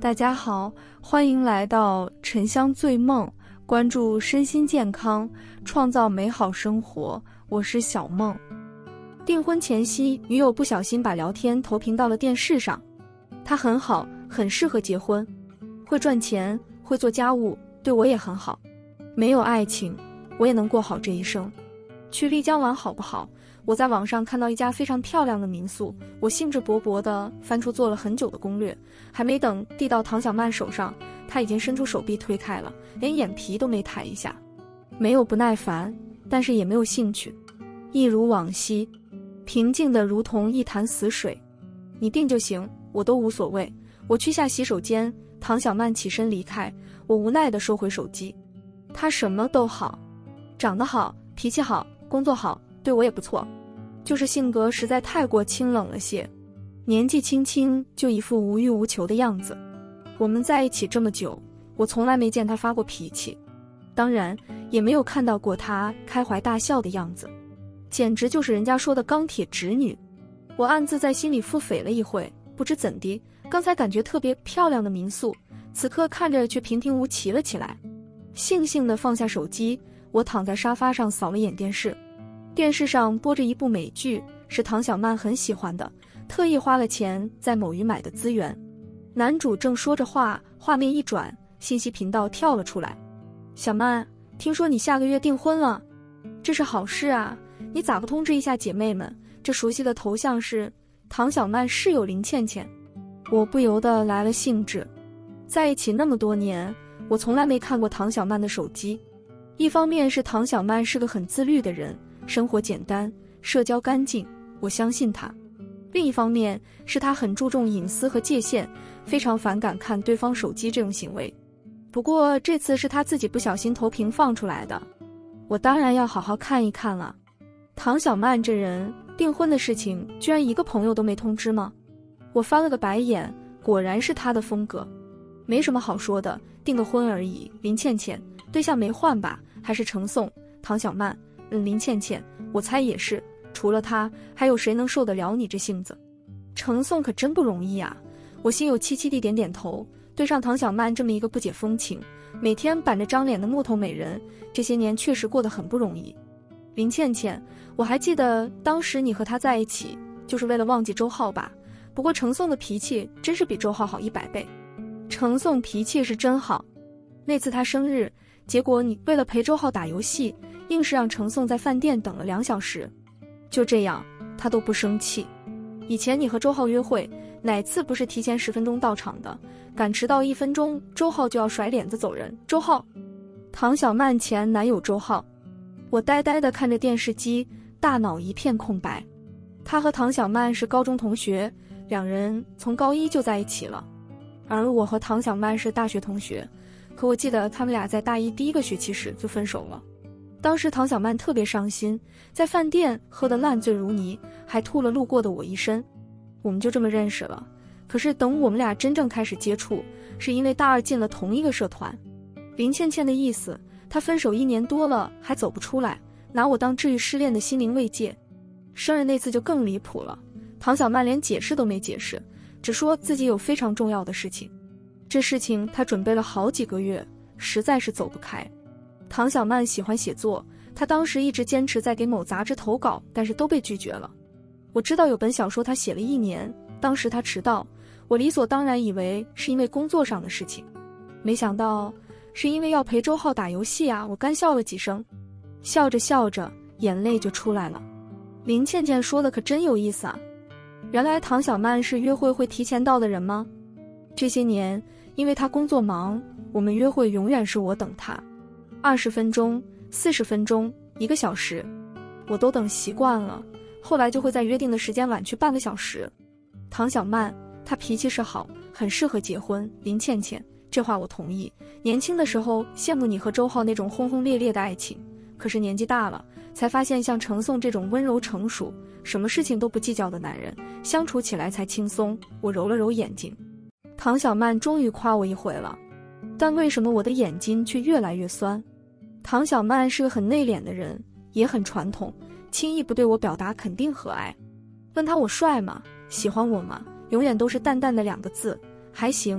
大家好，欢迎来到沉香醉梦，关注身心健康，创造美好生活。我是小梦。订婚前夕，女友不小心把聊天投屏到了电视上。他很好，很适合结婚，会赚钱，会做家务，对我也很好。没有爱情，我也能过好这一生。去丽江玩好不好？我在网上看到一家非常漂亮的民宿，我兴致勃勃地翻出做了很久的攻略，还没等递到唐小曼手上，她已经伸出手臂推开了，连眼皮都没抬一下。没有不耐烦，但是也没有兴趣，一如往昔，平静的如同一潭死水。你定就行，我都无所谓。我去下洗手间，唐小曼起身离开，我无奈地收回手机。她什么都好，长得好，脾气好，工作好，对我也不错，就是性格实在太过清冷了些，年纪轻轻就一副无欲无求的样子。我们在一起这么久，我从来没见他发过脾气，当然也没有看到过他开怀大笑的样子，简直就是人家说的钢铁直女。我暗自在心里腹诽了一会，不知怎的，刚才感觉特别漂亮的民宿，此刻看着却平平无奇了起来。悻悻地放下手机，我躺在沙发上扫了眼电视。电视上播着一部美剧，是唐小曼很喜欢的，特意花了钱在某鱼买的资源。男主正说着话，画面一转，信息频道跳了出来。小曼，听说你下个月订婚了，这是好事啊，你咋不通知一下姐妹们？这熟悉的头像是唐小曼室友林倩倩。我不由得来了兴致，在一起那么多年，我从来没看过唐小曼的手机。一方面是唐小曼是个很自律的人，生活简单，社交干净，我相信她。另一方面是她很注重隐私和界限，非常反感看对方手机这种行为。不过这次是她自己不小心投屏放出来的，我当然要好好看一看了。唐小曼这人，订婚的事情居然一个朋友都没通知吗？我翻了个白眼，果然是她的风格。没什么好说的，订个婚而已。林倩倩，对象没换吧？还是程颂？唐小曼，林倩倩，我猜也是，除了她，还有谁能受得了你这性子？程颂可真不容易啊！我心有戚戚地点点头，对上唐小曼这么一个不解风情，每天板着张脸的木头美人，这些年确实过得很不容易。林倩倩，我还记得当时你和她在一起，就是为了忘记周浩吧？不过程颂的脾气真是比周浩好100倍。程颂脾气是真好，那次他生日，结果你为了陪周浩打游戏，硬是让程颂在饭店等了2小时，就这样他都不生气。以前你和周浩约会，哪次不是提前10分钟到场的？赶迟到1分钟，周浩就要甩脸子走人。周浩，唐小曼前男友周浩。我呆呆地看着电视机，大脑一片空白。他和唐小曼是高中同学，两人从高1就在一起了，而我和唐小曼是大学同学，可我记得他们俩在大1第1个学期时就分手了。当时唐小曼特别伤心，在饭店喝得烂醉如泥，还吐了路过的我一身。我们就这么认识了。可是等我们俩真正开始接触，是因为大2进了同一个社团。林倩倩的意思，她分手1年多了还走不出来，拿我当治愈失恋的心灵慰藉。生日那次就更离谱了，唐小曼连解释都没解释，只说自己有非常重要的事情。这事情她准备了好几个月，实在是走不开。唐小曼喜欢写作，她当时一直坚持在给某杂志投稿，但是都被拒绝了。我知道有本小说她写了1年，当时她迟到，我理所当然以为是因为工作上的事情，没想到是因为要陪周浩打游戏啊！我干笑了几声，笑着笑着眼泪就出来了。林倩倩说的可真有意思啊！原来唐小曼是约会会提前到的人吗？这些年因为她工作忙，我们约会永远是我等她，20分钟、40分钟、1个小时，我都等习惯了，后来就会在约定的时间晚去半个小时。唐小曼，她脾气是好，很适合结婚。林倩倩，这话我同意。年轻的时候羡慕你和周浩那种轰轰烈烈的爱情，可是年纪大了，才发现像程颂这种温柔成熟，什么事情都不计较的男人，相处起来才轻松。我揉了揉眼睛，唐小曼终于夸我一回了，但为什么我的眼睛却越来越酸？唐小曼是个很内敛的人，也很传统，轻易不对我表达肯定和爱。问他我帅吗？喜欢我吗？永远都是淡淡的2个字，还行，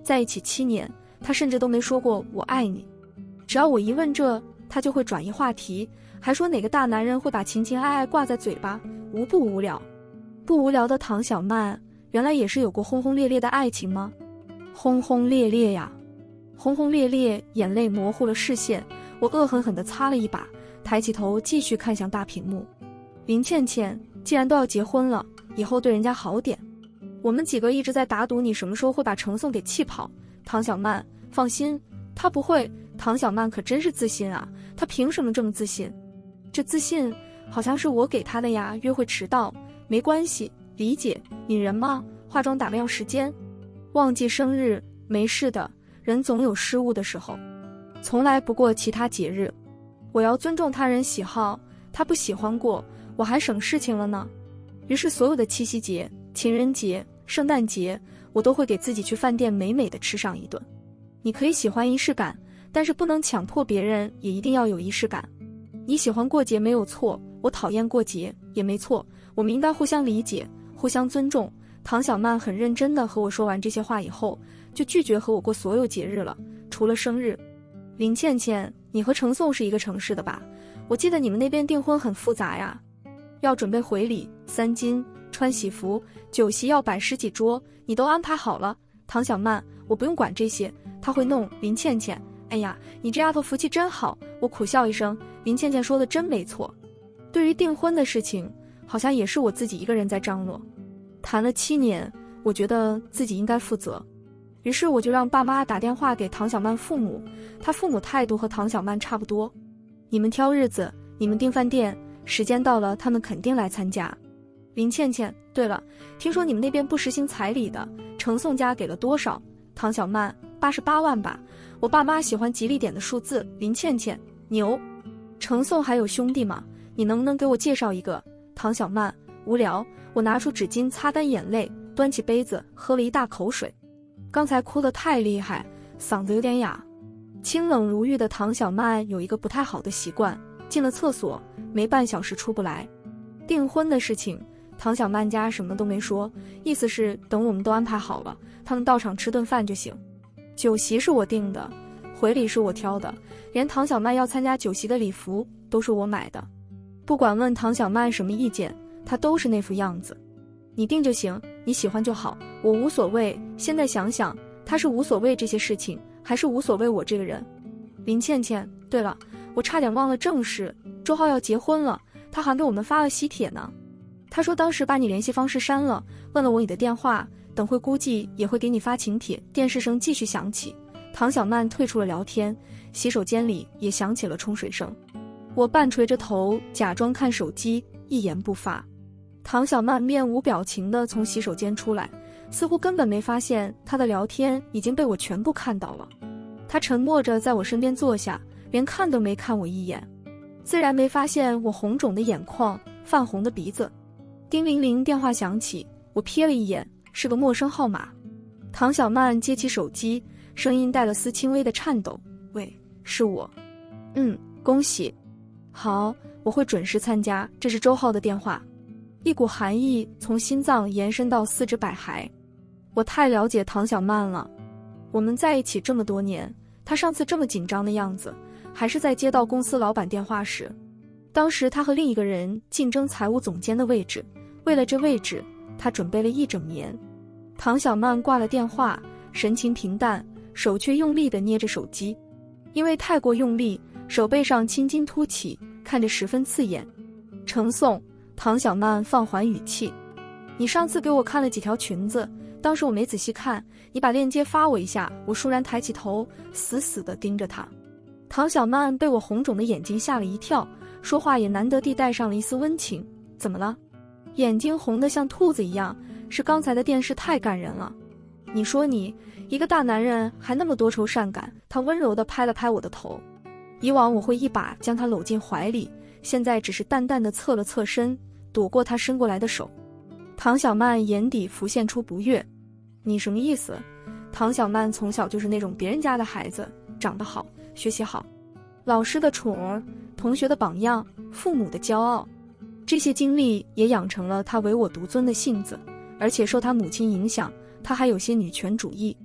在一起7年，他甚至都没说过我爱你。只要我一问这，他就会转移话题，还说哪个大男人会把情情爱爱挂在嘴巴，无不无聊。不无聊的唐小曼，原来也是有过轰轰烈烈的爱情吗？轰轰烈烈呀，轰轰烈烈，眼泪模糊了视线，我恶狠狠地擦了一把，抬起头继续看向大屏幕。林倩倩，既然都要结婚了，以后对人家好点。我们几个一直在打赌你什么时候会把程颂给气跑。唐小曼，放心，他不会。唐小曼可真是自信啊，他凭什么这么自信？这自信好像是我给他的呀。约会迟到没关系，理解，你人嘛，化妆打扮要时间。忘记生日没事的，人总有失误的时候，从来不过其他节日。我要尊重他人喜好，他不喜欢过，我还省事情了呢。于是所有的七夕节、情人节、圣诞节，我都会给自己去饭店美美的吃上一顿。你可以喜欢仪式感，但是不能强迫别人也一定要有仪式感。你喜欢过节没有错，我讨厌过节也没错，我们应该互相理解，互相尊重。唐小曼很认真地和我说完这些话以后，就拒绝和我过所有节日了，除了生日。林倩倩，你和程颂是一个城市的吧？我记得你们那边订婚很复杂呀，要准备回礼、3金、穿喜服，酒席要摆10几桌，你都安排好了。唐小曼，我不用管这些，他会弄。林倩倩，哎呀，你这丫头福气真好。我苦笑一声，林倩倩说的真没错。对于订婚的事情，好像也是我自己一个人在张罗。谈了7年，我觉得自己应该负责，于是我就让爸妈打电话给唐小曼父母，他父母态度和唐小曼差不多。你们挑日子，你们订饭店，时间到了他们肯定来参加。林倩倩，对了，听说你们那边不实行彩礼的，程颂家给了多少？唐小曼，88万吧，我爸妈喜欢吉利点的数字。林倩倩，牛。程颂还有兄弟吗？你能不能给我介绍一个？唐小曼，无聊。我拿出纸巾擦干眼泪，端起杯子喝了一大口水。刚才哭得太厉害，嗓子有点哑。清冷如玉的唐小曼有一个不太好的习惯，进了厕所没半小时出不来。订婚的事情，唐小曼家什么都没说，意思是等我们都安排好了，他们到场吃顿饭就行。酒席是我订的，回礼是我挑的，连唐小曼要参加酒席的礼服都是我买的。不管问唐小曼什么意见，她都是那副样子。你定就行，你喜欢就好，我无所谓。现在想想，她是无所谓这些事情，还是无所谓我这个人？林倩倩，对了，我差点忘了正事，周浩要结婚了，他还给我们发了喜帖呢。他说当时把你联系方式删了，问了我你的电话，等会估计也会给你发请帖。电视声继续响起，唐小曼退出了聊天，洗手间里也响起了冲水声。我半垂着头，假装看手机，一言不发。唐小曼面无表情地从洗手间出来，似乎根本没发现她的聊天已经被我全部看到了。她沉默着在我身边坐下，连看都没看我一眼，自然没发现我红肿的眼眶、泛红的鼻子。叮铃铃，电话响起，我瞥了一眼，是个陌生号码。唐小曼接起手机，声音带了丝轻微的颤抖：“喂，是我。恭喜。好，我会准时参加，这是周浩的电话。”一股寒意从心脏延伸到四肢百骸。我太了解唐小曼了，我们在一起这么多年，她上次这么紧张的样子，还是在接到公司老板电话时。当时她和另一个人竞争财务总监的位置，为了这位置，她准备了1整年。唐小曼挂了电话，神情平淡，手却用力地捏着手机，因为太过用力，手背上青筋凸起，看着十分刺眼。程颂，唐小曼放缓语气，你上次给我看了几条裙子，当时我没仔细看，你把链接发我一下。我倏然抬起头，死死地盯着他。唐小曼被我红肿的眼睛吓了一跳，说话也难得地带上了一丝温情。怎么了？眼睛红得像兔子一样，是刚才的电视太感人了。你说你一个大男人还那么多愁善感。他温柔地拍了拍我的头，以往我会一把将他搂进怀里，现在只是淡淡地侧了侧身，躲过他伸过来的手。唐小曼眼底浮现出不悦，你什么意思？唐小曼从小就是那种别人家的孩子，长得好，学习好，老师的宠儿，同学的榜样，父母的骄傲，这些经历也养成了她唯我独尊的性子，而且受她母亲影响，她还有些女权主义。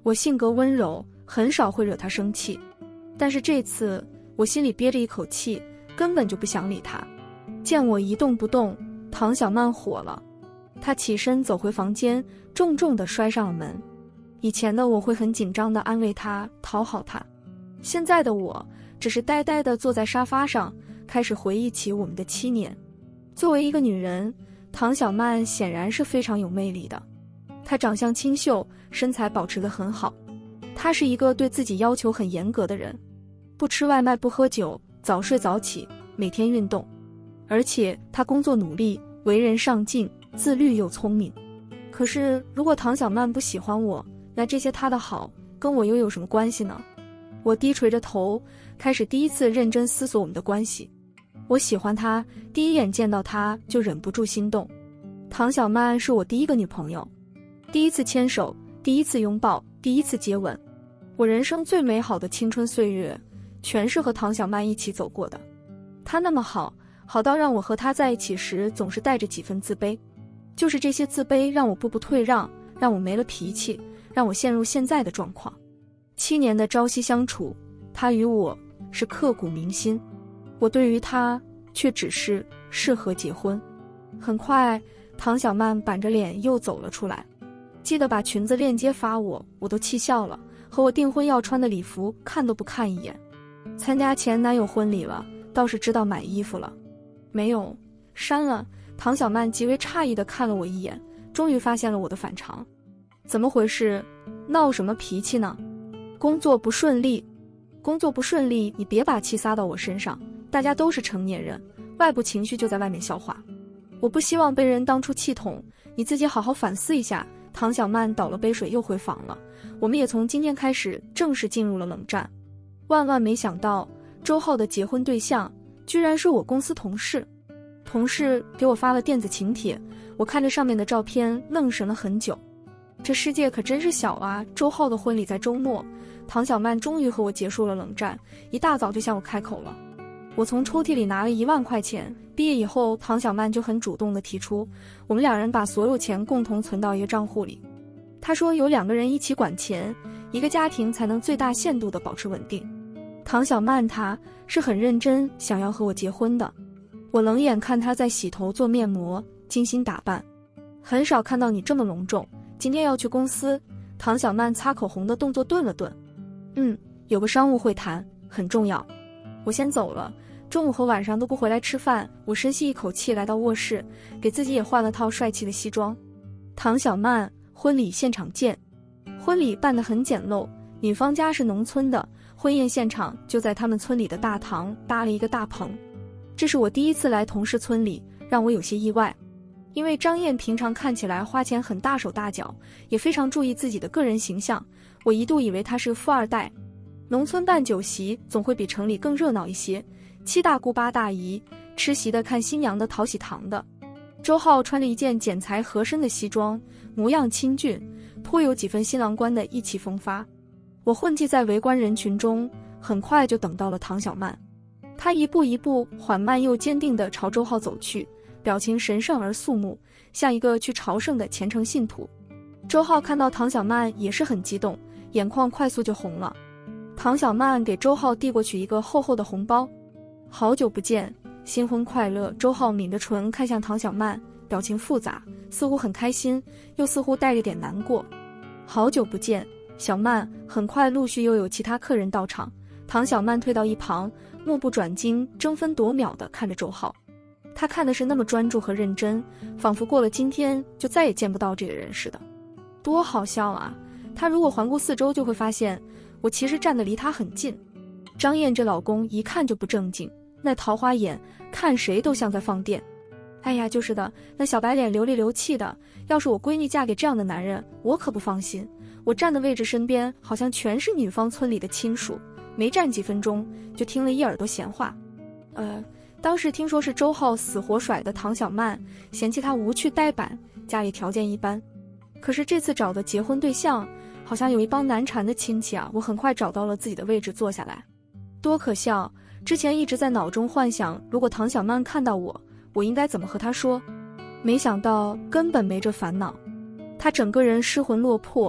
我性格温柔，很少会惹他生气，但是这次我心里憋着一口气，根本就不想理他。见我一动不动，唐小曼火了，她起身走回房间，重重地摔上了门。以前的我会很紧张地安慰她，讨好她，现在的我只是呆呆地坐在沙发上，开始回忆起我们的7年。作为一个女人，唐小曼显然是非常有魅力的。她长相清秀，身材保持得很好。她是一个对自己要求很严格的人，不吃外卖，不喝酒，早睡早起，每天运动。而且她工作努力，为人上进，自律又聪明。可是如果唐小曼不喜欢我，那这些她的好跟我又有什么关系呢？我低垂着头，开始第一次认真思索我们的关系。我喜欢她，第一眼见到她就忍不住心动。唐小曼是我第一个女朋友，第一次牵手，第一次拥抱，第一次接吻。我人生最美好的青春岁月，全是和唐小曼一起走过的。她那么好，好到让我和她在一起时总是带着几分自卑。就是这些自卑让我步步退让，让我没了脾气，让我陷入现在的状况。7年的朝夕相处，她与我是刻骨铭心，我对于她却只是适合结婚。很快，唐小曼板着脸又走了出来，记得把裙子链接发我，我都气笑了，和我订婚要穿的礼服看都不看一眼。参加前男友婚礼了，倒是知道买衣服了。没有，删了。唐小曼极为诧异地看了我一眼，终于发现了我的反常。怎么回事？闹什么脾气呢？工作不顺利。工作不顺利，你别把气撒到我身上，大家都是成年人，外部情绪就在外面消化。我不希望被人当出气筒，你自己好好反思一下。唐小曼倒了杯水又回房了，我们也从今天开始正式进入了冷战。万万没想到，周浩的结婚对象居然是我公司同事。同事给我发了电子请帖，我看着上面的照片愣神了很久。这世界可真是小啊！周浩的婚礼在周末，唐小曼终于和我结束了冷战，一大早就向我开口了。我从抽屉里拿了1万块钱，毕业以后唐小曼就很主动地提出，我们2人把所有钱共同存到一个账户里。她说有2个人一起管钱，一个家庭才能最大限度地保持稳定。唐小曼她是很认真想要和我结婚的。我冷眼看她在洗头做面膜，精心打扮。很少看到你这么隆重，今天要去公司。唐小曼擦口红的动作顿了顿。有个商务会谈，很重要。我先走了，中午和晚上都不回来吃饭。我深吸一口气来到卧室，给自己也换了套帅气的西装。唐小曼，婚礼现场见。婚礼办得很简陋，女方家是农村的，婚宴现场就在他们村里的大堂搭了一个大棚。这是我第一次来同事村里，让我有些意外。因为张燕平常看起来花钱很大手大脚，也非常注意自己的个人形象，我一度以为她是富二代。农村办酒席总会比城里更热闹一些，7大姑8大姨，吃席的看新娘的，讨喜糖的。周浩穿着一件剪裁合身的西装，模样清俊，颇有几分新郎官的意气风发。我混迹在围观人群中，很快就等到了唐小曼。她一步一步缓慢又坚定地朝周浩走去，表情神圣而肃穆，像一个去朝圣的虔诚信徒。周浩看到唐小曼也是很激动，眼眶快速就红了。唐小曼给周浩递过去一个厚厚的红包。好久不见，新婚快乐。周浩抿着唇看向唐小曼，表情复杂，似乎很开心，又似乎带着点难过。好久不见，小曼。很快陆续又有其他客人到场，唐小曼退到一旁，目不转睛，争分夺秒地看着周浩。她看的是那么专注和认真，仿佛过了今天就再也见不到这个人似的。多好笑啊！她如果环顾四周，就会发现我其实站得离她很近。张燕这老公一看就不正经，那桃花眼看谁都像在放电。哎呀，就是的，那小白脸流里流气的，要是我闺女嫁给这样的男人，我可不放心。我站的位置身边好像全是女方村里的亲属，没站几分钟就听了一耳朵闲话。当时听说是周浩死活甩的唐小曼，嫌弃他无趣呆板，家里条件一般。可是这次找的结婚对象好像有一帮难缠的亲戚啊！我很快找到了自己的位置坐下来。多可笑，之前一直在脑中幻想，如果唐小曼看到我应该怎么和她说，没想到根本没这烦恼。她整个人失魂落魄，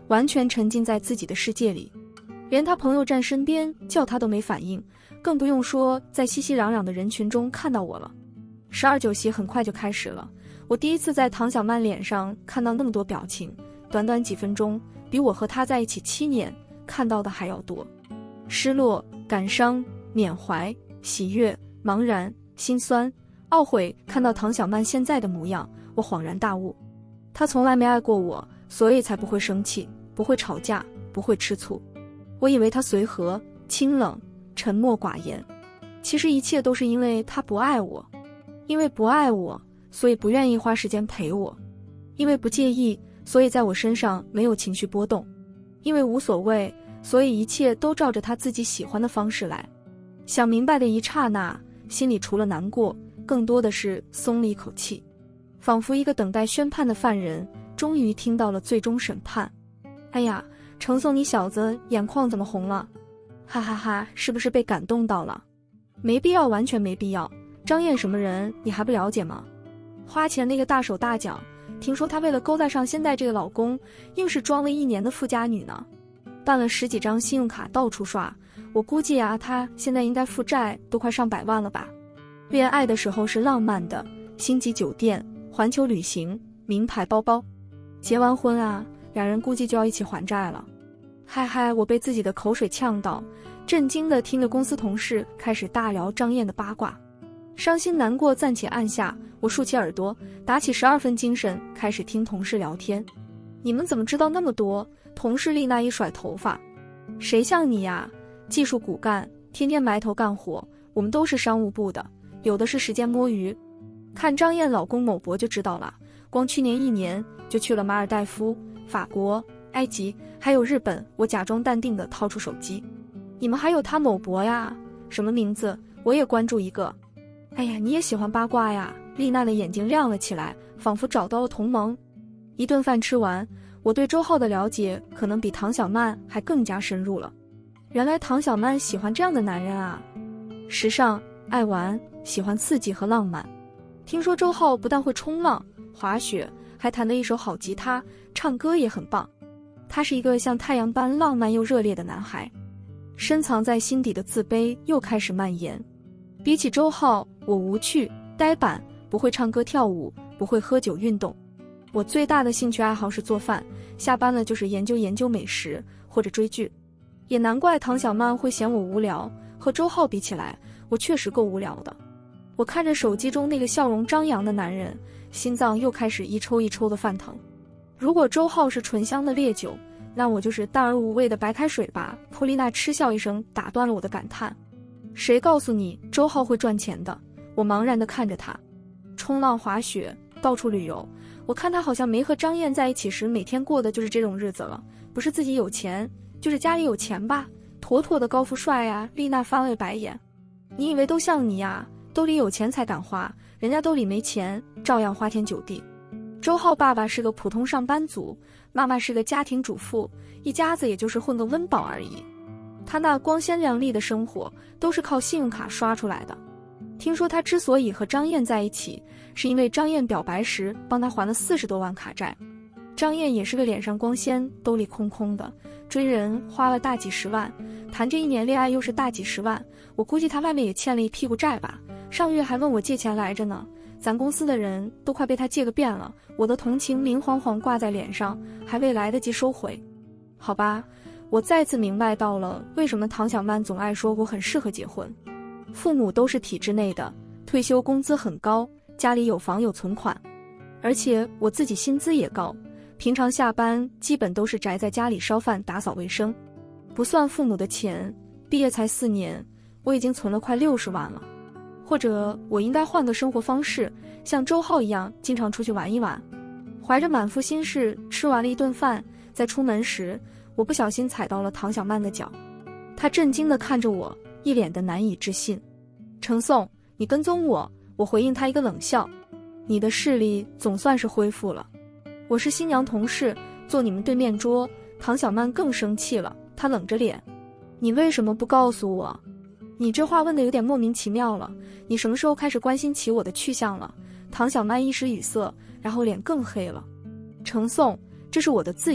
完全沉浸在自己的世界里，连他朋友站身边叫他都没反应，更不用说在熙熙攘攘的人群中看到我了。12酒席很快就开始了，我第一次在唐小曼脸上看到那么多表情，短短几分钟，比我和她在一起7年看到的还要多。失落、感伤、缅怀、喜悦、茫然、心酸、懊悔。看到唐小曼现在的模样，我恍然大悟，她从来没爱过我，所以才不会生气，不会吵架，不会吃醋。我以为她随和、清冷、沉默寡言，其实一切都是因为她不爱我。因为不爱我，所以不愿意花时间陪我；因为不介意，所以在我身上没有情绪波动；因为无所谓，所以一切都照着他自己喜欢的方式来。想明白的一刹那，心里除了难过，更多的是松了一口气，仿佛一个等待宣判的犯人终于听到了最终审判。哎呀，程颂你小子眼眶怎么红了？哈哈哈，是不是被感动到了？没必要，完全没必要。张燕什么人你还不了解吗？花钱那个大手大脚，听说她为了勾搭上现在这个老公，硬是装了1年的富家女呢，办了10几张信用卡到处刷。我估计啊，她现在应该负债都快上100万了吧。恋爱的时候是浪漫的，星级酒店、环球旅行、名牌包包，结完婚啊，两人估计就要一起还债了。嗨嗨，我被自己的口水呛到，震惊地听着公司同事开始大聊张燕的八卦。伤心难过暂且按下，我竖起耳朵，打起12分精神，开始听同事聊天。你们怎么知道那么多？同事丽娜一甩头发，谁像你呀？技术骨干，天天埋头干活，我们都是商务部的，有的是时间摸鱼。看张燕老公某博就知道了，光去年1年就去了马尔代夫、法国、埃及，还有日本。我假装淡定地掏出手机，你们还有他某博呀？什么名字？我也关注一个。哎呀，你也喜欢八卦呀？丽娜的眼睛亮了起来，仿佛找到了同盟。一顿饭吃完，我对周浩的了解可能比唐小曼还更加深入了。原来唐小曼喜欢这样的男人啊，时尚、爱玩，喜欢刺激和浪漫。听说周浩不但会冲浪、滑雪，还弹了一手好吉他，唱歌也很棒。他是一个像太阳般浪漫又热烈的男孩，深藏在心底的自卑又开始蔓延。比起周浩，我无趣、呆板，不会唱歌跳舞，不会喝酒运动。我最大的兴趣爱好是做饭，下班了就是研究美食或者追剧。也难怪唐小曼会嫌我无聊，和周浩比起来，我确实够无聊的。我看着手机中那个笑容张扬的男人，心脏又开始一抽一抽的犯疼。如果周浩是醇香的烈酒，那我就是淡而无味的白开水吧。普丽娜嗤笑一声，打断了我的感叹。谁告诉你周浩会赚钱的？我茫然地看着他，冲浪、滑雪，到处旅游。我看他好像没和张燕在一起时每天过的就是这种日子了，不是自己有钱，就是家里有钱吧，妥妥的高富帅呀。丽娜翻了白眼，你以为都像你呀？兜里有钱才敢花，人家兜里没钱，照样花天酒地。周浩爸爸是个普通上班族，妈妈是个家庭主妇，一家子也就是混个温饱而已。他那光鲜亮丽的生活都是靠信用卡刷出来的。听说他之所以和张燕在一起，是因为张燕表白时帮他还了40多万卡债。张燕也是个脸上光鲜兜里空空的，追人花了大几十万，谈这1年恋爱又是大几十万，我估计他外面也欠了一屁股债吧。上月还问我借钱来着呢，咱公司的人都快被他借个遍了，我的同情明晃晃挂在脸上，还未来得及收回。好吧，我再次明白到了为什么唐小曼总爱说我很适合结婚。父母都是体制内的，退休工资很高，家里有房有存款，而且我自己薪资也高，平常下班基本都是宅在家里烧饭打扫卫生。不算父母的钱，毕业才4年，我已经存了快60万了。或者我应该换个生活方式，像周浩一样经常出去玩一玩。怀着满腹心事吃完了一顿饭，在出门时我不小心踩到了唐小曼的脚，她震惊地看着我，一脸的难以置信。程颂，你跟踪我？我回应他一个冷笑。你的视力总算是恢复了。我是新娘同事，坐你们对面桌。唐小曼更生气了，她冷着脸，你为什么不告诉我？你这话问得有点莫名其妙了，你什么时候开始关心起我的去向了？唐小曼一时语塞，然后脸更黑了。程颂，这是我的自由，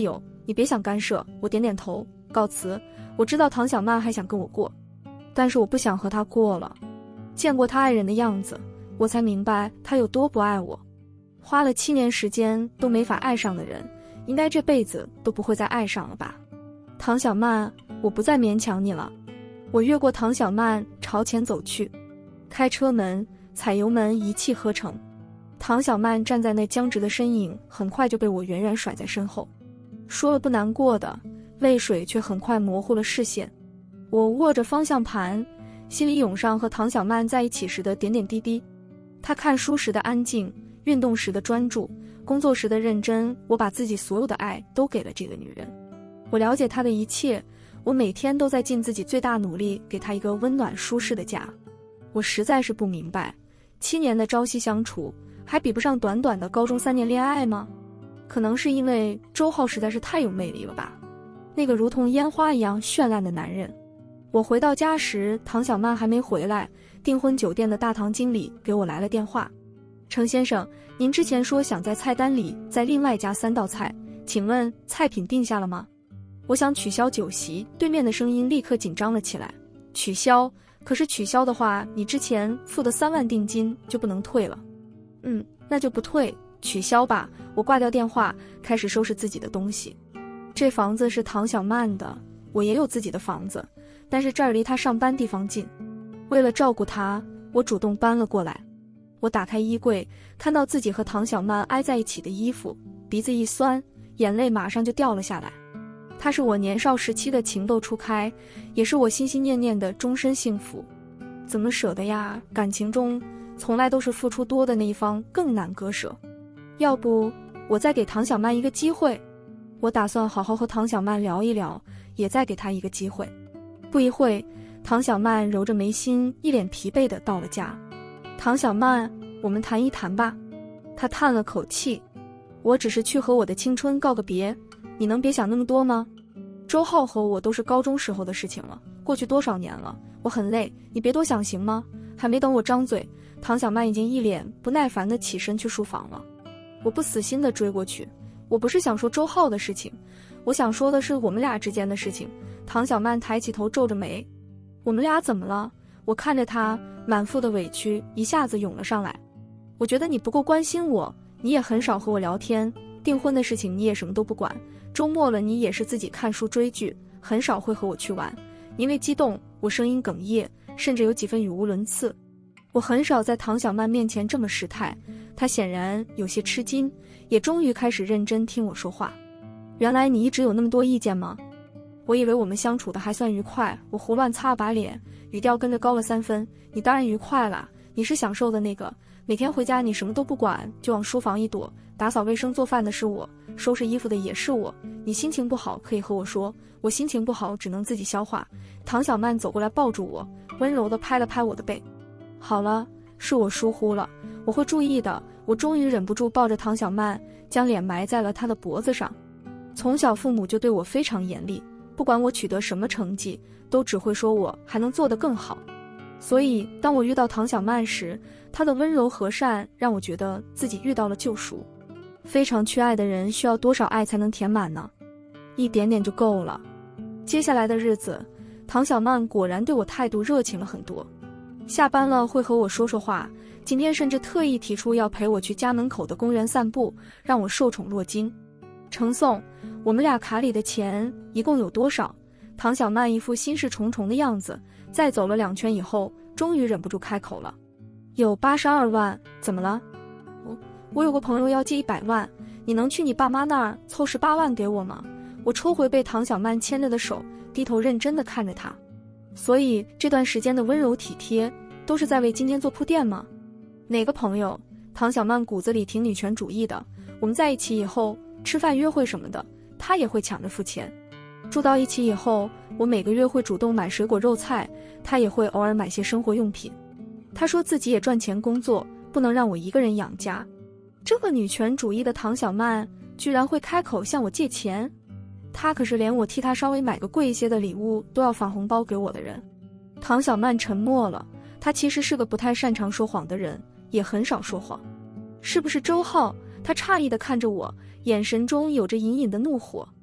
你别想干涉。我点点头，告辞。我知道唐小曼还想跟我过，但是我不想和她过了。见过她爱人的样子，我才明白她有多不爱我。花了7年时间都没法爱上的人，应该这辈子都不会再爱上了吧。唐小曼，我不再勉强你了。我越过唐小曼朝前走去，开车门，踩油门，一气呵成。唐小曼站在那僵直的身影很快就被我远远甩在身后。说了不难过的，泪水却很快模糊了视线。我握着方向盘，心里涌上和唐小曼在一起时的点点滴滴。她看书时的安静，运动时的专注，工作时的认真，我把自己所有的爱都给了这个女人。我了解她的一切，我每天都在尽自己最大努力给她一个温暖舒适的家。我实在是不明白，7年的朝夕相处还比不上短短的高中3年恋爱吗？可能是因为周浩实在是太有魅力了吧，那个如同烟花一样绚烂的男人。我回到家时，唐小曼还没回来，订婚酒店的大堂经理给我来了电话。程先生，您之前说想在菜单里再另外加3道菜，请问菜品定下了吗？我想取消酒席，对面的声音立刻紧张了起来。取消？可是取消的话，你之前付的3万定金就不能退了。那就不退，取消吧。我挂掉电话，开始收拾自己的东西。这房子是唐小曼的，我也有自己的房子，但是这儿离她上班地方近。为了照顾她，我主动搬了过来。我打开衣柜，看到自己和唐小曼挨在一起的衣服，鼻子一酸，眼泪马上就掉了下来。她是我年少时期的情窦初开，也是我心心念念的终身幸福。怎么舍得呀？感情中从来都是付出多的那一方更难割舍。要不我再给唐小曼一个机会？我打算好好和唐小曼聊一聊，也再给她一个机会。不一会，唐小曼揉着眉心，一脸疲惫地到了家。唐小曼，我们谈一谈吧。她叹了口气。我只是去和我的青春告个别，你能别想那么多吗？周浩和我都是高中时候的事情了，过去多少年了，我很累，你别多想行吗？还没等我张嘴，唐小曼已经一脸不耐烦地起身去书房了。我不死心地追过去，我不是想说周浩的事情，我想说的是我们俩之间的事情。唐小曼抬起头皱着眉，我们俩怎么了？我看着她，满腹的委屈一下子涌了上来。我觉得你不够关心我，你也很少和我聊天，订婚的事情你也什么都不管，周末了你也是自己看书追剧，很少会和我去玩。因为激动，我声音哽咽，甚至有几分语无伦次。我很少在唐小曼面前这么失态，她显然有些吃惊，也终于开始认真听我说话。原来你一直有那么多意见吗？我以为我们相处的还算愉快，我胡乱擦了把脸，语调跟着高了3分。你当然愉快啦，你是享受的那个，每天回家你什么都不管，就往书房一躲，打扫卫生做饭的是我，收拾衣服的也是我。你心情不好可以和我说，我心情不好只能自己消化。唐小曼走过来抱住我，温柔地拍了拍我的背。好了，是我疏忽了，我会注意的。我终于忍不住抱着唐小曼，将脸埋在了她的脖子上。从小父母就对我非常严厉，不管我取得什么成绩，都只会说我还能做得更好。所以当我遇到唐小曼时，她的温柔和善让我觉得自己遇到了救赎。非常缺爱的人需要多少爱才能填满呢？一点点就够了。接下来的日子，唐小曼果然对我态度热情了很多。下班了会和我说说话，今天甚至特意提出要陪我去家门口的公园散步，让我受宠若惊。程送，我们俩卡里的钱一共有多少？唐小曼一副心事重重的样子，再走了2圈以后，终于忍不住开口了。有82万，怎么了？我有个朋友要借100万，你能去你爸妈那儿凑18万给我吗？我抽回被唐小曼牵着的手，低头认真地看着她。所以这段时间的温柔体贴，都是在为今天做铺垫吗？哪个朋友？唐小曼骨子里挺女权主义的，我们在一起以后，吃饭约会什么的，她也会抢着付钱。住到一起以后，我每个月会主动买水果肉菜，她也会偶尔买些生活用品。她说自己也赚钱工作，不能让我一个人养家。这个女权主义的唐小曼居然会开口向我借钱，她可是连我替她稍微买个贵一些的礼物都要返红包给我的人。唐小曼沉默了，她其实是个不太擅长说谎的人，也很少说谎。是不是周浩？她诧异地看着我，眼神中有着隐隐的怒火。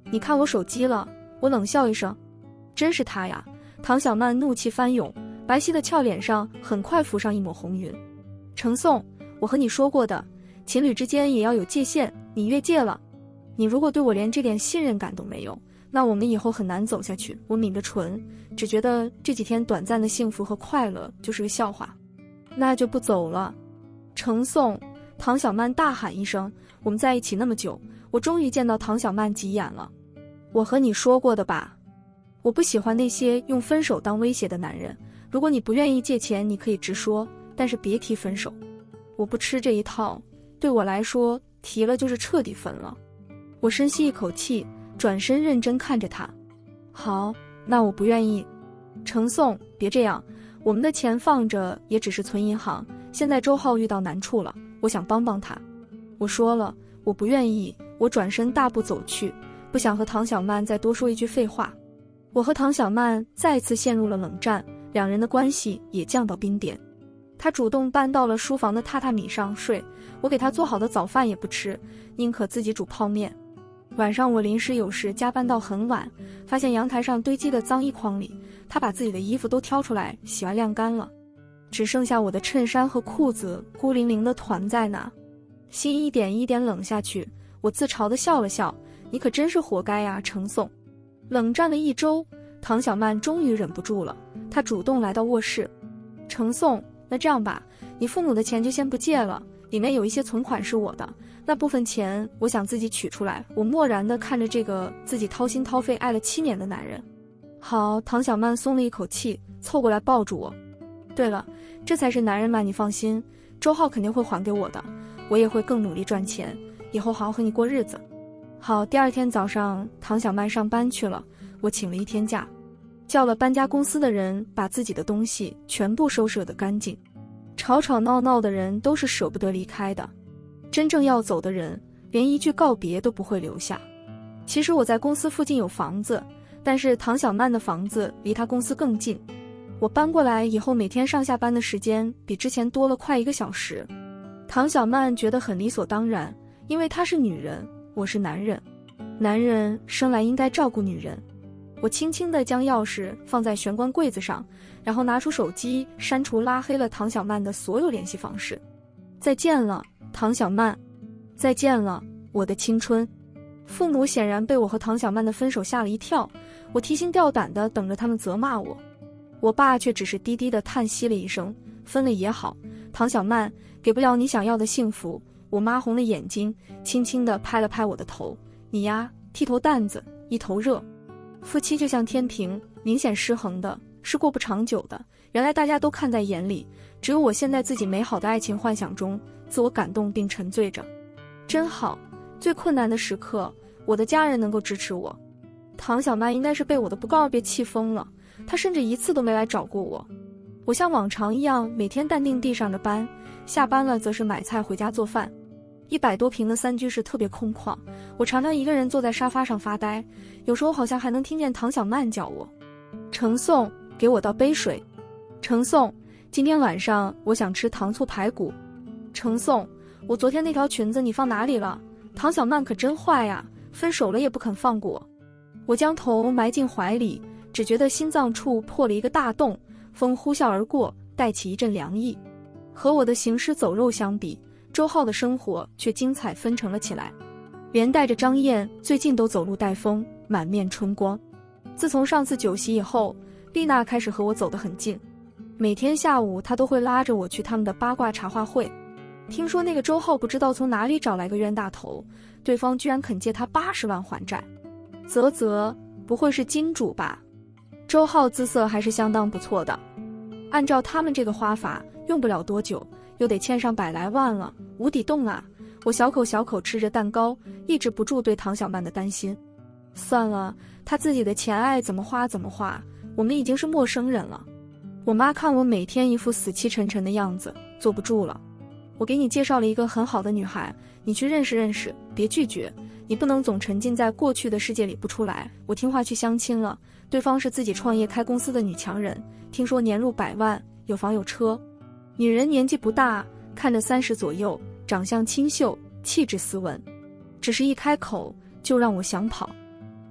你看我手机了。我冷笑一声，真是他呀。唐小曼怒气翻涌，白皙的俏脸上很快浮上一抹红云。程颂，我和你说过的，情侣之间也要有界限，你越界了。你如果对我连这点信任感都没有，那我们以后很难走下去。我抿着唇，只觉得这几天短暂的幸福和快乐就是个笑话。那就不走了。程颂，唐小曼大喊一声，我们在一起那么久，我终于见到唐小曼急眼了。我和你说过的吧，我不喜欢那些用分手当威胁的男人。如果你不愿意借钱，你可以直说，但是别提分手。我不吃这一套，对我来说，提了就是彻底分了。我深吸一口气，转身认真看着他。好，那我不愿意。程颂，别这样，我们的钱放着也只是存银行，现在周浩遇到难处了，我想帮帮他。我说了，我不愿意。我转身大步走去，不想和唐小曼再多说一句废话。我和唐小曼再次陷入了冷战，两人的关系也降到冰点。他主动搬到了书房的榻榻米上睡，我给他做好的早饭也不吃，宁可自己煮泡面。晚上我临时有事加班到很晚，发现阳台上堆积的脏衣筐里，他把自己的衣服都挑出来洗完晾干了，只剩下我的衬衫和裤子孤零零地团在那，心一点一点冷下去。我自嘲地笑了笑，你可真是活该呀，程颂。冷战了1周，唐小曼终于忍不住了，她主动来到卧室。程颂，那这样吧，你父母的钱就先不借了，里面有一些存款是我的，那部分钱我想自己取出来。我漠然地看着这个自己掏心掏肺爱了7年的男人。好，唐小曼松了一口气，凑过来抱住我。对了，这才是男人嘛，你放心，周浩肯定会还给我的，我也会更努力赚钱，以后好好和你过日子。好，第二天早上，唐小曼上班去了，我请了1天假，叫了搬家公司的人把自己的东西全部收拾得干净。吵吵闹闹的人都是舍不得离开的，真正要走的人连一句告别都不会留下。其实我在公司附近有房子，但是唐小曼的房子离她公司更近。我搬过来以后，每天上下班的时间比之前多了快1个小时。唐小曼觉得很理所当然，因为她是女人，我是男人，男人生来应该照顾女人。我轻轻地将钥匙放在玄关柜子上，然后拿出手机删除拉黑了唐小曼的所有联系方式。再见了，唐小曼，再见了，我的青春。父母显然被我和唐小曼的分手吓了一跳，我提心吊胆地等着他们责骂我。我爸却只是低低地叹息了一声，分了也好，唐小曼，给不了你想要的幸福。我妈红了眼睛，轻轻地拍了拍我的头，你呀，剃头蛋子，一头热。夫妻就像天平，明显失衡的，是过不长久的。原来大家都看在眼里，只有我陷在自己美好的爱情幻想中，自我感动并沉醉着。真好，最困难的时刻，我的家人能够支持我。唐小曼应该是被我的不告而别气疯了，她甚至1次都没来找过我。我像往常一样，每天淡定地上着班，下班了则是买菜回家做饭。100多平的3居室特别空旷，我常常一个人坐在沙发上发呆，有时候好像还能听见唐小曼叫我：程颂，给我倒杯水。程颂，今天晚上我想吃糖醋排骨。程颂，我昨天那条裙子你放哪里了？唐小曼可真坏呀，分手了也不肯放过我。我将头埋进怀里，只觉得心脏处破了一个大洞，风呼啸而过，带起一阵凉意。和我的行尸走肉相比，周浩的生活却精彩纷呈了起来，连带着张燕最近都走路带风，满面春光。自从上次酒席以后，丽娜开始和我走得很近，每天下午她都会拉着我去他们的八卦茶话会。听说那个周浩不知道从哪里找来个冤大头，对方居然肯借他80万还债。啧，不会是金主吧？周浩姿色还是相当不错的，按照他们这个花法，用不了多久又得欠上100来万了，无底洞啊！我小口小口吃着蛋糕，抑制不住对唐小曼的担心。算了，他自己的钱爱怎么花怎么花，我们已经是陌生人了。我妈看我每天一副死气沉沉的样子，坐不住了。我给你介绍了一个很好的女孩，你去认识认识，别拒绝。你不能总沉浸在过去的世界里不出来。我听话去相亲了，对方是自己创业开公司的女强人，听说年入100万，有房有车。女人年纪不大，看着30左右，长相清秀，气质斯文，只是一开口就让我想跑。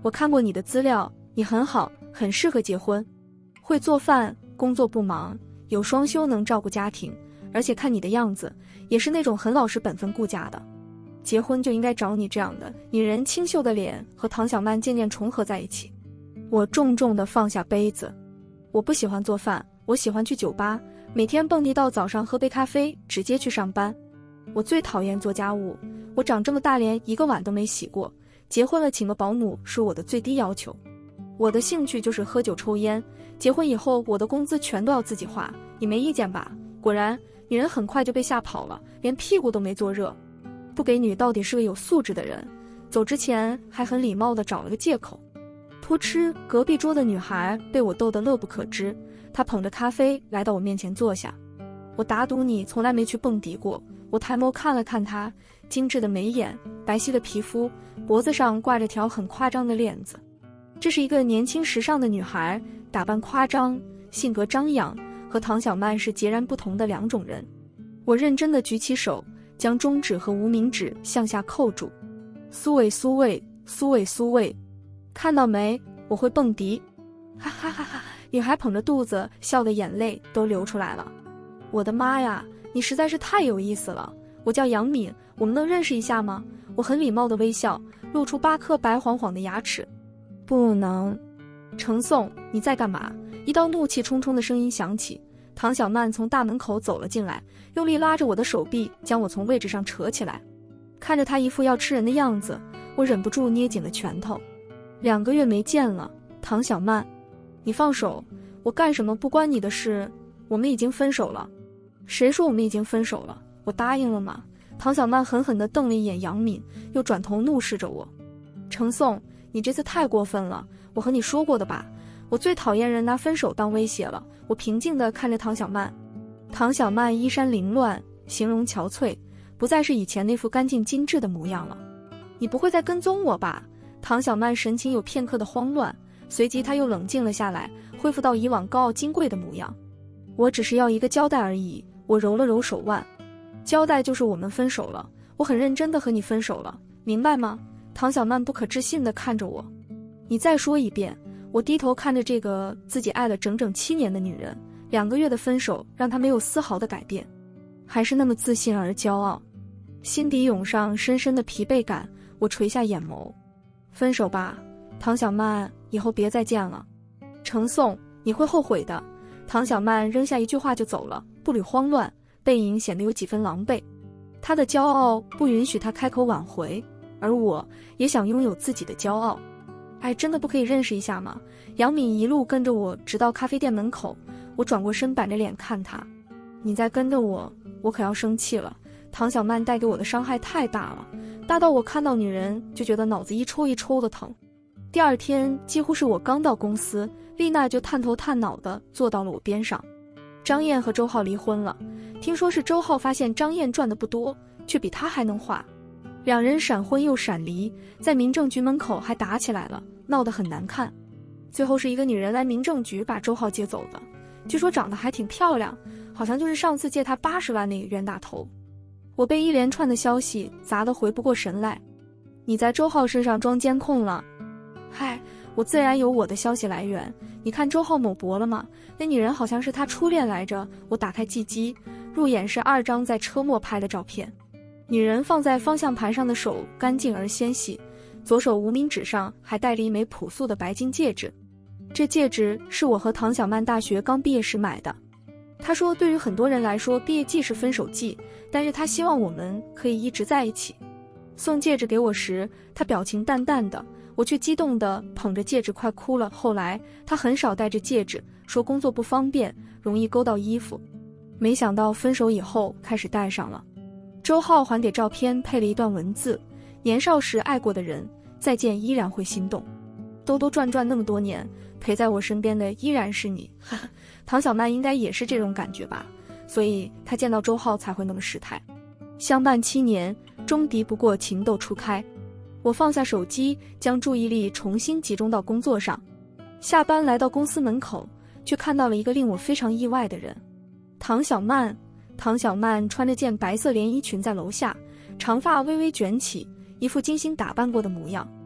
我看过你的资料，你很好，很适合结婚，会做饭，工作不忙，有双休能照顾家庭，而且看你的样子，也是那种很老实本分顾家的。结婚就应该找你这样的。女人清秀的脸和唐小曼渐渐重合在一起。我重重地放下杯子。我不喜欢做饭，我喜欢去酒吧，每天蹦迪到早上喝杯咖啡，直接去上班。我最讨厌做家务，我长这么大连一个碗都没洗过，结婚了请个保姆是我的最低要求。我的兴趣就是喝酒抽烟，结婚以后我的工资全都要自己花，你没意见吧？果然，女人很快就被吓跑了，连屁股都没坐热。不给女到底是个有素质的人，走之前还很礼貌地找了个借口。扑哧，隔壁桌的女孩被我逗得乐不可支，她捧着咖啡来到我面前坐下。我打赌你从来没去蹦迪过。我抬眸看了看她，精致的眉眼，白皙的皮肤，脖子上挂着条很夸张的链子。这是一个年轻时尚的女孩，打扮夸张，性格张扬，和唐小曼是截然不同的两种人。我认真地举起手，将中指和无名指向下扣住。苏伟苏伟苏伟苏伟，看到没？我会蹦迪！哈哈哈哈！女孩捧着肚子，笑得眼泪都流出来了。我的妈呀，你实在是太有意思了！我叫杨敏，我们能认识一下吗？我很礼貌的微笑，露出8颗白晃晃的牙齿。不能。程颂，你在干嘛？一道怒气冲冲的声音响起。唐小曼从大门口走了进来，用力拉着我的手臂，将我从位置上扯起来。看着她一副要吃人的样子，我忍不住捏紧了拳头。2个月没见了，唐小曼，你放手！我干什么不关你的事，我们已经分手了。谁说我们已经分手了？我答应了吗？唐小曼狠狠地瞪了一眼杨敏，又转头怒视着我。程颂，你这次太过分了，我和你说过的吧，我最讨厌人拿分手当威胁了。我平静地看着唐小曼。唐小曼衣衫凌乱，形容憔悴，不再是以前那副干净精致的模样了。你不会再跟踪我吧？唐小曼神情有片刻的慌乱，随即她又冷静了下来，恢复到以往高傲金贵的模样。我只是要一个交代而已。我揉了揉手腕。交代就是我们分手了，我很认真地和你分手了，明白吗？唐小曼不可置信地看着我。你再说一遍。我低头看着这个自己爱了整整7年的女人，2个月的分手让她没有丝毫的改变，还是那么自信而骄傲。心底涌上深深的疲惫感，我垂下眼眸。分手吧，唐小曼，以后别再见了。程颂，你会后悔的。唐小曼扔下一句话就走了，步履慌乱，背影显得有几分狼狈。她的骄傲不允许她开口挽回，而我也想拥有自己的骄傲。哎，真的不可以认识一下吗？杨敏一路跟着我直到咖啡店门口，我转过身板着脸看她。你再跟着我，我可要生气了。唐小曼带给我的伤害太大了，大到我看到女人就觉得脑子一抽一抽的疼。第2天几乎是我刚到公司，丽娜就探头探脑地坐到了我边上。张燕和周浩离婚了，听说是周浩发现张燕赚的不多，却比他还能花。2人闪婚又闪离，在民政局门口还打起来了，闹得很难看。最后是一个女人来民政局把周浩接走的，据说长得还挺漂亮，好像就是上次借他80万那个冤大头。我被一连串的消息砸得回不过神来。你在周浩身上装监控了？嗨，我自然有我的消息来源。你看周浩某博了吗？那女人好像是他初恋来着。我打开记机，入眼是2张在车末拍的照片。女人放在方向盘上的手干净而纤细，左手无名指上还戴了一枚朴素的白金戒指。这戒指是我和唐小曼大学刚毕业时买的。她说对于很多人来说毕业季是分手季，但是她希望我们可以一直在一起。送戒指给我时，她表情淡淡的，我却激动地捧着戒指快哭了。后来她很少戴着戒指，说工作不方便，容易勾到衣服。没想到分手以后开始戴上了。周浩还给照片配了一段文字：年少时爱过的人，再见依然会心动。兜兜转转那么多年，陪在我身边的依然是你。唐小曼应该也是这种感觉吧，所以她见到周浩才会那么失态。相伴7年，终敌不过情窦初开。我放下手机，将注意力重新集中到工作上。下班来到公司门口，却看到了一个令我非常意外的人——唐小曼。唐小曼穿着件白色连衣裙在楼下，长发微微卷起，一副精心打扮过的模样。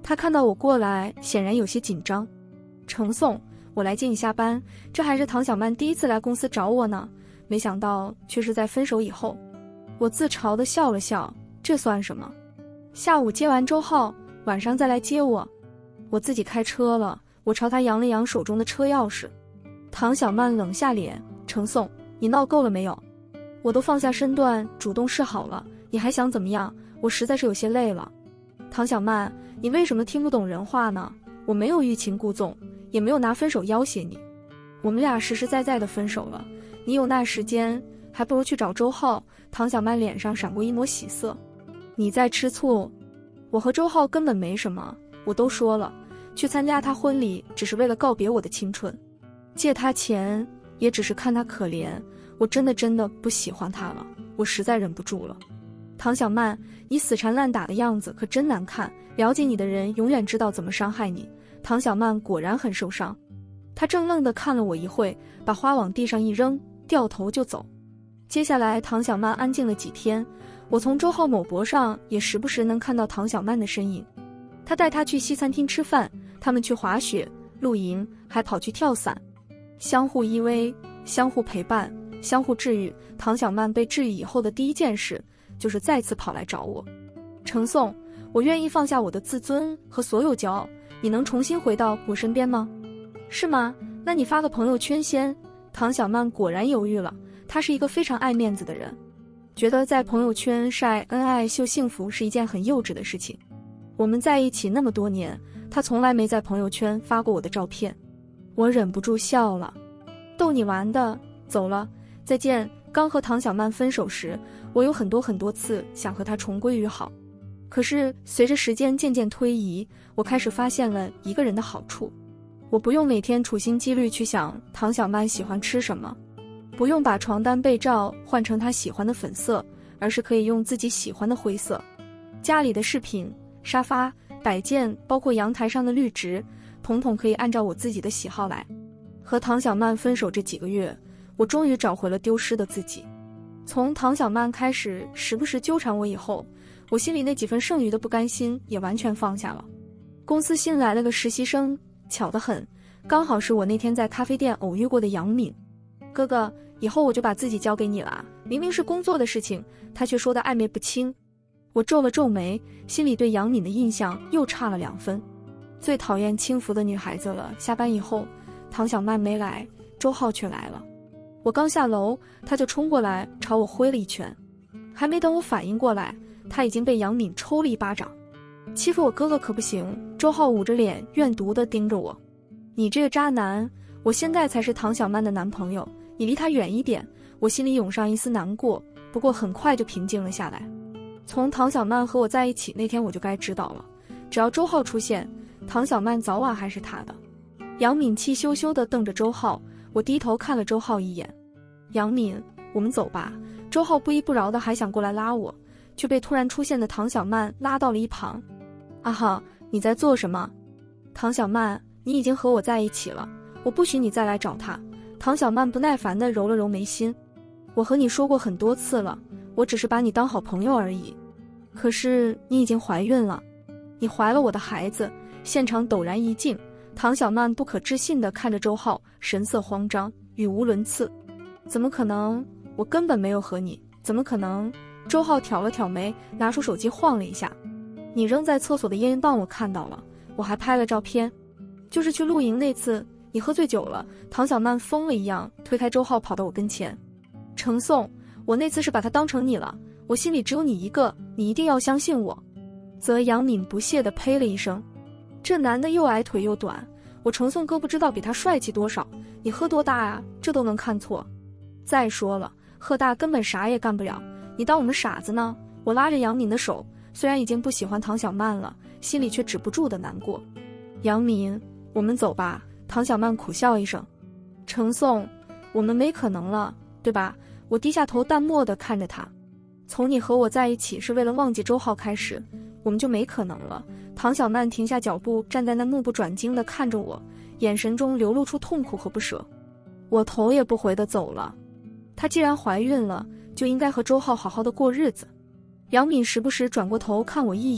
他看到我过来，显然有些紧张。程颂，我来接你下班。这还是唐小曼第一次来公司找我呢，没想到却是在分手以后。我自嘲地笑了笑，这算什么？下午接完周浩，晚上再来接我。我自己开车了。我朝他扬了扬手中的车钥匙。唐小曼冷下脸，程颂，你闹够了没有？我都放下身段，主动示好了，你还想怎么样？我实在是有些累了。唐小曼，你为什么听不懂人话呢？我没有欲擒故纵，也没有拿分手要挟你。我们俩实实在在的分手了，你有那时间，还不如去找周浩。唐小曼脸上闪过一抹喜色。你在吃醋？我和周浩根本没什么，我都说了，去参加他婚礼只是为了告别我的青春，借他钱也只是看他可怜，我真的不喜欢他了，我实在忍不住了。唐小曼，你死缠烂打的样子可真难看，了解你的人永远知道怎么伤害你。唐小曼果然很受伤，她怔愣地看了我一会，把花往地上一扔，掉头就走。接下来唐小曼安静了几天，我从周浩某博上也时不时能看到唐小曼的身影。他带她去西餐厅吃饭，他们去滑雪、露营，还跑去跳伞，相互依偎，相互陪伴，相互治愈。唐小曼被治愈以后的第一件事，就是再次跑来找我。程颂，我愿意放下我的自尊和所有骄傲，你能重新回到我身边吗？是吗？那你发个朋友圈先。唐小曼果然犹豫了，她是一个非常爱面子的人，觉得在朋友圈晒恩爱秀幸福是一件很幼稚的事情。我们在一起那么多年，她从来没在朋友圈发过我的照片。我忍不住笑了，逗你玩的，走了，再见。刚和唐小曼分手时，我有很多次想和她重归于好，可是随着时间渐渐推移，我开始发现了一个人的好处。我不用每天处心积虑去想唐小曼喜欢吃什么，不用把床单被罩换成她喜欢的粉色，而是可以用自己喜欢的灰色。家里的饰品、沙发、摆件，包括阳台上的绿植，统统可以按照我自己的喜好来。和唐小曼分手这几个月，我终于找回了丢失的自己。从唐小曼开始时不时纠缠我以后，我心里那几分剩余的不甘心也完全放下了。公司新来了个实习生，巧得很，刚好是我那天在咖啡店偶遇过的杨敏。哥哥，以后我就把自己交给你了，明明是工作的事情，他却说得暧昧不清。我皱了皱眉，心里对杨敏的印象又差了2分。最讨厌轻浮的女孩子了。下班以后，唐小曼没来，周浩却来了。我刚下楼，他就冲过来朝我挥了一拳，还没等我反应过来，他已经被杨敏抽了一巴掌。欺负我哥哥可不行。周浩捂着脸怨毒地盯着我，你这个渣男，我现在才是唐小曼的男朋友，你离他远一点。我心里涌上一丝难过，不过很快就平静了下来。从唐小曼和我在一起那天我就该知道了，只要周浩出现，唐小曼早晚还是他的。杨敏气羞羞地瞪着周浩，我低头看了周浩一眼。杨敏，我们走吧。周浩不依不饶的还想过来拉我，却被突然出现的唐小曼拉到了一旁。阿浩，你在做什么？唐小曼，你已经和我在一起了，我不许你再来找他。唐小曼不耐烦地揉了揉眉心。我和你说过很多次了，我只是把你当好朋友而已。可是你已经怀孕了，你怀了我的孩子。现场陡然一静，唐小曼不可置信地看着周浩，神色慌张，语无伦次。怎么可能？我根本没有和你，怎么可能？周浩挑了挑眉，拿出手机晃了一下。你扔在厕所的烟棒我看到了，我还拍了照片。就是去露营那次，你喝醉酒了。唐小曼疯了一样推开周浩，跑到我跟前。程颂，我那次是把他当成你了，我心里只有你一个，你一定要相信我。则杨敏不屑地呸了一声。这男的又矮腿又短，我程颂哥不知道比他帅气多少，你喝多大啊，这都能看错。再说了，贺大根本啥也干不了，你当我们傻子呢？我拉着杨敏的手，虽然已经不喜欢唐小曼了，心里却止不住的难过。杨敏，我们走吧。唐小曼苦笑一声。程颂，我们没可能了，对吧？我低下头淡漠地看着他。从你和我在一起是为了忘记周浩开始，我们就没可能了。唐小曼停下脚步，站在那目不转睛地看着我，眼神中流露出痛苦和不舍。我头也不回地走了。她既然怀孕了，就应该和周浩好好的过日子。杨敏时不时转过头看我一眼，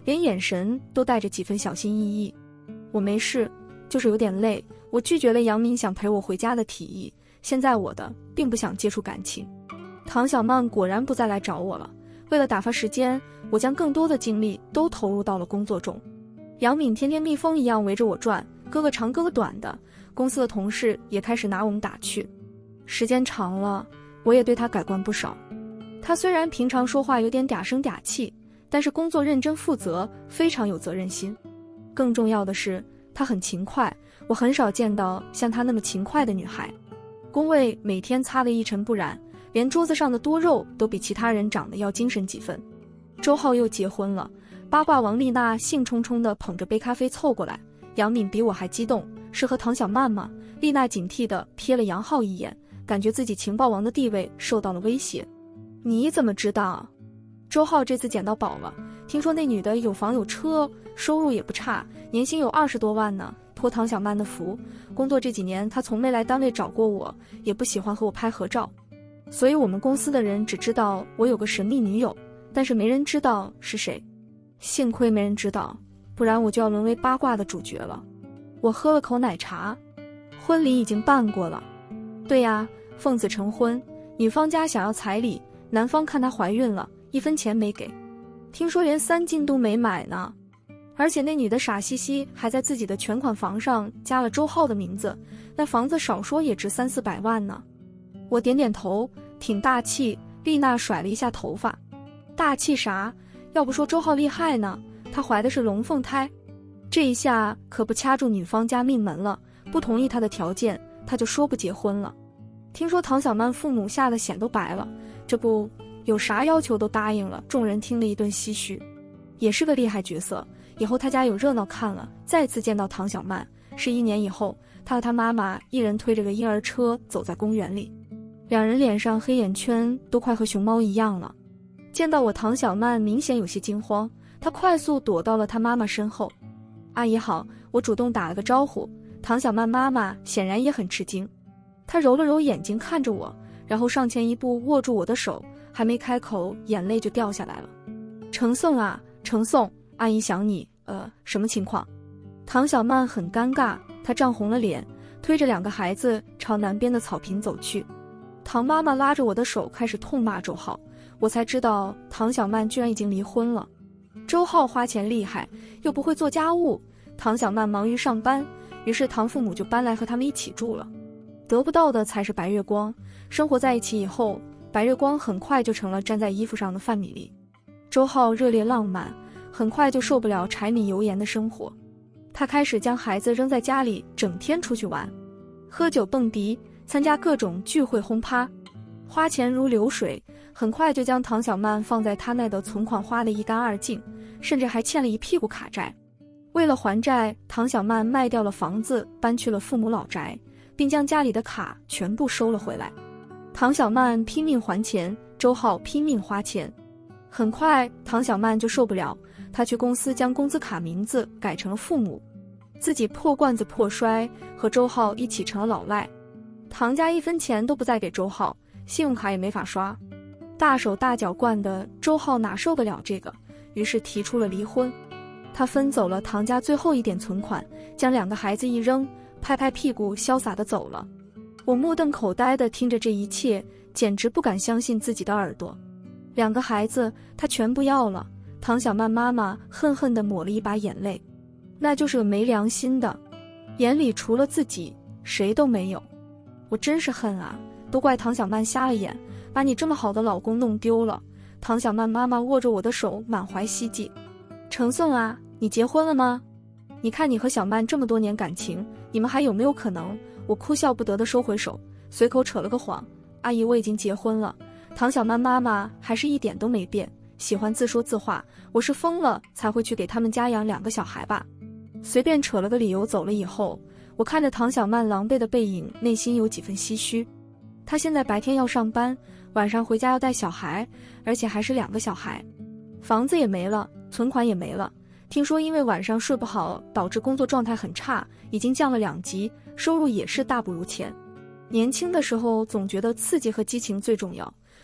连眼神都带着几分小心翼翼。我没事，就是有点累。我拒绝了杨敏想陪我回家的提议，现在我的并不想接触感情。唐小曼果然不再来找我了。为了打发时间，我将更多的精力都投入到了工作中。杨敏天天蜜蜂一样围着我转，哥哥长哥哥短的，公司的同事也开始拿我们打趣。时间长了，我也对他改观不少。他虽然平常说话有点嗲声嗲气，但是工作认真负责，非常有责任心。更重要的是，他很勤快，我很少见到像他那么勤快的女孩。工位每天擦得一尘不染，连桌子上的多肉都比其他人长得要精神几分。周浩又结婚了，八卦王丽娜兴冲冲地捧着杯咖啡凑过来。杨敏比我还激动，是和唐小曼吗？丽娜警惕地瞥了杨浩一眼，感觉自己情报王的地位受到了威胁。你怎么知道？周浩这次捡到宝了，听说那女的有房有车，收入也不差，年薪有20多万呢。托唐小曼的福，工作这几年她从没来单位找过我，也不喜欢和我拍合照，所以我们公司的人只知道我有个神秘女友，但是没人知道是谁。幸亏没人知道，不然我就要沦为八卦的主角了。我喝了口奶茶，婚礼已经办过了。对呀，奉子成婚，女方家想要彩礼，男方看她怀孕了，1分钱没给，听说连3金都没买呢。而且那女的傻兮兮还在自己的全款房上加了周浩的名字，那房子少说也值300-400万呢。我点点头，挺大气。丽娜甩了一下头发，大气啥？要不说周浩厉害呢，他怀的是龙凤胎。这一下可不掐住女方家命门了，不同意他的条件，他就说不结婚了。听说唐小曼父母吓得脸都白了，这不有啥要求都答应了。众人听了一顿唏嘘，也是个厉害角色，以后他家有热闹看了。再次见到唐小曼是1年以后，他和他妈妈一人推着个婴儿车走在公园里，两人脸上黑眼圈都快和熊猫一样了。见到我，唐小曼明显有些惊慌，她快速躲到了她妈妈身后。阿姨好，我主动打了个招呼。唐小曼妈妈显然也很吃惊，她揉了揉眼睛看着我，然后上前一步握住我的手，还没开口，眼泪就掉下来了。程颂啊，程颂，阿姨想你，什么情况？唐小曼很尴尬，她涨红了脸，推着2个孩子朝南边的草坪走去。唐妈妈拉着我的手开始痛骂周浩，我才知道唐小曼居然已经离婚了。周浩花钱厉害，又不会做家务，唐小曼忙于上班，于是唐父母就搬来和他们一起住了。得不到的才是白月光，生活在一起以后，白月光很快就成了粘在衣服上的范米粒。周浩热烈浪漫，很快就受不了柴米油盐的生活，他开始将孩子扔在家里，整天出去玩，喝酒蹦迪，参加各种聚会轰趴，花钱如流水，很快就将唐小曼放在他那的存款花得一干二净，甚至还欠了一屁股卡债。为了还债，唐小曼卖掉了房子，搬去了父母老宅，并将家里的卡全部收了回来。唐小曼拼命还钱，周浩拼命花钱。很快唐小曼就受不了，她去公司将工资卡名字改成了父母，自己破罐子破摔，和周浩一起成了老赖。唐家1分钱都不再给周浩，信用卡也没法刷，大手大脚惯的周浩哪受得了这个，于是提出了离婚。他分走了唐家最后一点存款，将2个孩子一扔，拍拍屁股潇洒地走了。我目瞪口呆地听着这一切，简直不敢相信自己的耳朵。2个孩子他全部要了。唐小曼妈妈恨恨地抹了一把眼泪，那就是个没良心的，眼里除了自己谁都没有。我真是恨啊，都怪唐小曼瞎了眼，把你这么好的老公弄丢了。唐小曼妈妈握着我的手，满怀希冀。程颂啊，你结婚了吗？你看你和小曼这么多年感情，你们还有没有可能？我哭笑不得地收回手，随口扯了个谎。阿姨，我已经结婚了。唐小曼妈妈还是一点都没变，喜欢自说自话，我是疯了才会去给他们家养2个小孩吧。随便扯了个理由走了以后，我看着唐小曼狼狈的背影，内心有几分唏嘘。她现在白天要上班，晚上回家要带小孩，而且还是2个小孩，房子也没了，存款也没了。听说因为晚上睡不好，导致工作状态很差，已经降了2级，收入也是大不如前。年轻的时候总觉得刺激和激情最重要，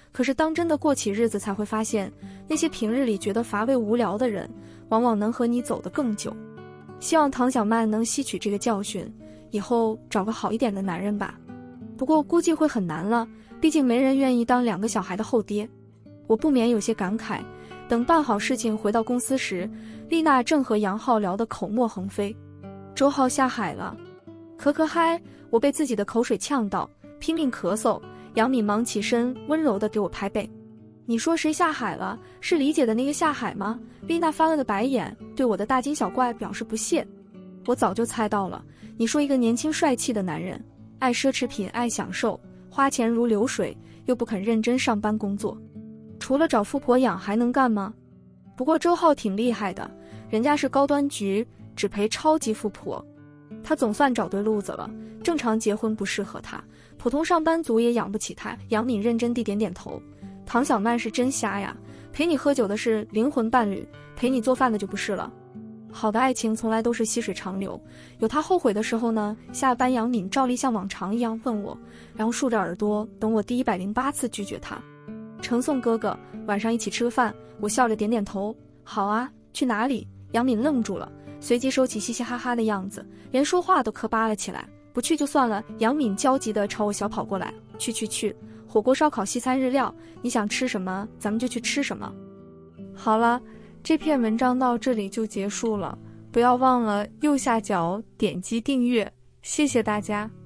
可是当真的过起日子，才会发现，那些平日里觉得乏味无聊的人，往往能和你走得更久。希望唐小曼能吸取这个教训，以后找个好一点的男人吧。不过估计会很难了，毕竟没人愿意当2个小孩的后爹。我不免有些感慨，等办好事情回到公司时，丽娜正和杨浩聊得口沫横飞。周浩下海了，咳嗨，我被自己的口水呛到，拼命咳嗽。杨敏忙起身，温柔地给我拍背。你说谁下海了？是李姐的那个下海吗？丽娜翻了个白眼，对我的大惊小怪表示不屑。我早就猜到了，你说一个年轻帅气的男人，爱奢侈品，爱享受，花钱如流水，又不肯认真上班工作，除了找富婆养还能干嘛？不过周浩挺厉害的，人家是高端局，只陪超级富婆。他总算找对路子了，正常结婚不适合他，普通上班族也养不起他。杨敏认真地点点头。唐小曼是真瞎呀，陪你喝酒的是灵魂伴侣，陪你做饭的就不是了。好的爱情从来都是细水长流，有他后悔的时候呢。下班杨敏照例像往常一样问我，然后竖着耳朵等我第108次拒绝他。呈送哥哥，晚上一起吃个饭。我笑着点点头，好啊，去哪里？杨敏愣住了，随即收起嘻嘻哈哈的样子，连说话都磕巴了起来。不去就算了。杨敏焦急地朝我小跑过来，去，火锅烧烤西餐日料，你想吃什么咱们就去吃什么。好了，这篇文章到这里就结束了，不要忘了右下角点击订阅，谢谢大家。